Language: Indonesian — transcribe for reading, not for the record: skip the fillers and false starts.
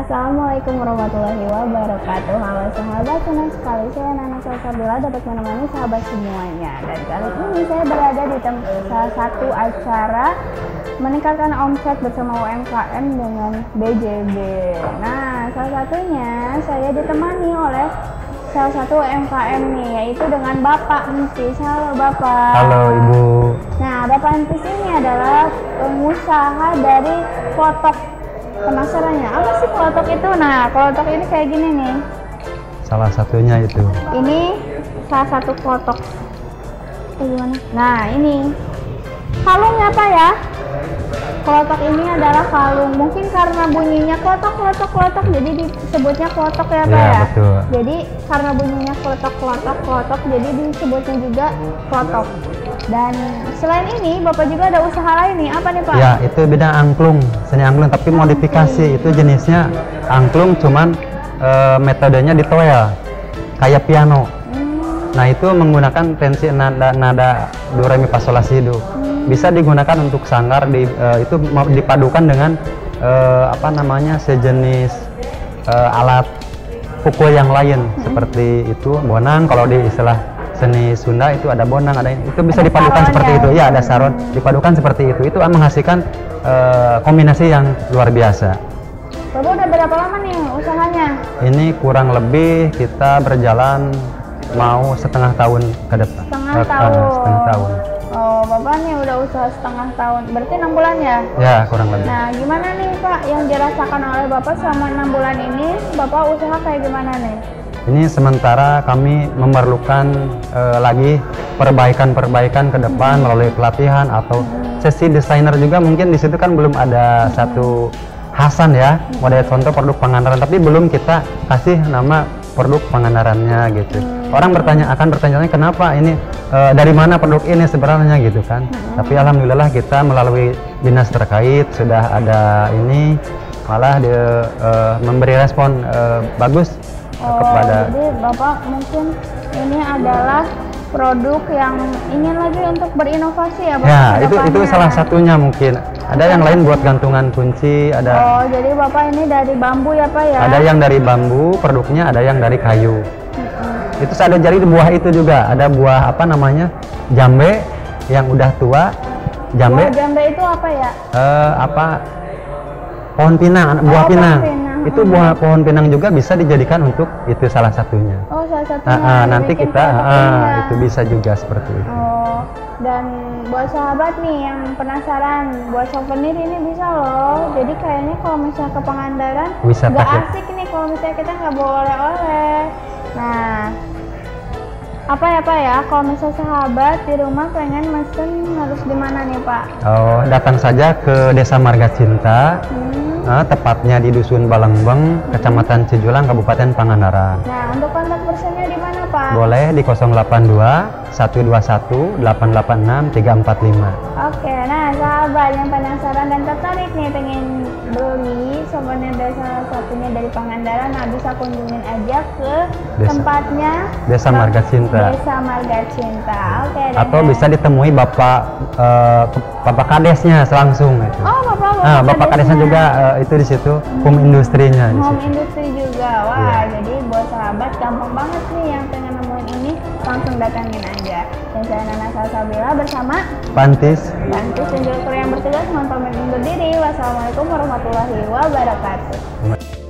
Assalamualaikum warahmatullahi wabarakatuh. Halo sahabat, senang sekali saya Nana Salsabila dapat menemani sahabat semuanya. Dan kali ini saya berada di salah satu acara meningkatkan omset bersama UMKM dengan BJB. Nah, salah satunya saya ditemani oleh salah satu UMKM nih, yaitu dengan Bapak Entis. Halo Bapak. Halo Ibu. Nah, Bapak Entis ini adalah pengusaha dari klotok. Penasarannya, apa sih klotok itu? Nah, klotok ini kayak gini nih. Salah satunya itu. Ini salah satu klotok. Gimana? Nah, ini kalungnya apa ya? Klotok ini adalah kalung. Mungkin karena bunyinya klotok, jadi disebutnya klotok ya Pak ya? Betul. Jadi karena bunyinya klotok, jadi disebutnya juga klotok. Dan selain ini, Bapak juga ada usaha lain nih. Apa nih Pak? Ya, itu bidang angklung, seni angklung, tapi modifikasi. Itu jenisnya angklung, cuman metodenya ditoel, kayak piano. Nah, itu menggunakan tensi nada do re mi fa sol la si do. Bisa digunakan untuk sanggar, itu dipadukan dengan sejenis alat pukul yang lain, seperti itu bonang. Kalau di istilah seni Sunda itu ada bonang, itu bisa dipadukan seperti itu ya, ada saron, dipadukan seperti itu menghasilkan kombinasi yang luar biasa. Bapak udah berapa lama nih usahanya? Ini kurang lebih kita berjalan mau setengah tahun ke depan. Setengah tahun. Oh, Bapak nih udah usaha setengah tahun, berarti 6 bulan ya? Ya, kurang lebih. Nah, gimana nih Pak yang dirasakan oleh Bapak selama 6 bulan ini? Bapak usaha kayak gimana nih? Ini sementara kami memerlukan lagi perbaikan ke depan melalui pelatihan atau sesi desainer juga. Mungkin di situ kan belum ada satu khasan ya, model contoh produk Pangandaran, tapi belum kita kasih nama produk Pangandarannya gitu. Orang akan bertanya kenapa ini dari mana produk ini sebenarnya gitu kan. Tapi alhamdulillah kita melalui dinas terkait sudah ada ini, malah dia memberi respon bagus. Kepada jadi Bapak mungkin ini adalah produk yang ingin lagi untuk berinovasi ya Bapak? Ya, itu salah satunya mungkin. Ada yang lain buat gantungan kunci, ada. Oh, jadi Bapak ini dari bambu ya Pak ya? Ada yang dari bambu, produknya ada yang dari kayu. Itu ada jadi buah itu juga, ada buah jambe yang udah tua. Jambe itu apa ya? Pohon pinang, buah pinang. Itu buah Hmm. pohon pinang juga bisa dijadikan untuk itu salah satunya. Oh, salah satunya. Nanti kita itu bisa juga seperti itu. Oh, dan buat sahabat nih yang penasaran, buat souvenir ini bisa loh. Jadi kayaknya kalau misalnya ke Pangandaran nggak asik nih kalau misalnya kita nggak bawa oleh-oleh. Nah, apa ya Pak ya, kalau misalnya sahabat di rumah pengen mesen harus di mana nih Pak? Oh, datang saja ke Desa Marga Cinta. Tepatnya di Dusun Balengbeng, Kecamatan Cijulang, Kabupaten Pangandaran. Nah, untuk kontak personnya di mana Pak? Boleh di 082 121 886 345. Oke, nah sahabat yang penasaran dan tertarik nih pengen beli souvenir dari salah satunya dari Pangandaran, nah bisa kunjungin aja ke tempatnya Desa Marga Cinta. Desa Marga Cinta. Oke. Atau bisa ditemui Bapak Kadesnya langsung itu. Oh, Bapak Kadesnya juga itu di situ, home industrinya di situ. Home industri juga. Wah, jadi buat sahabat gampang banget nih yang pengen nemuin ini langsung datangin aja. Dan saya Nana Salsabila bersama Pantis dan juga kru yang bertugas mohon pamit undur diri. Wassalamualaikum warahmatullahi wabarakatuh.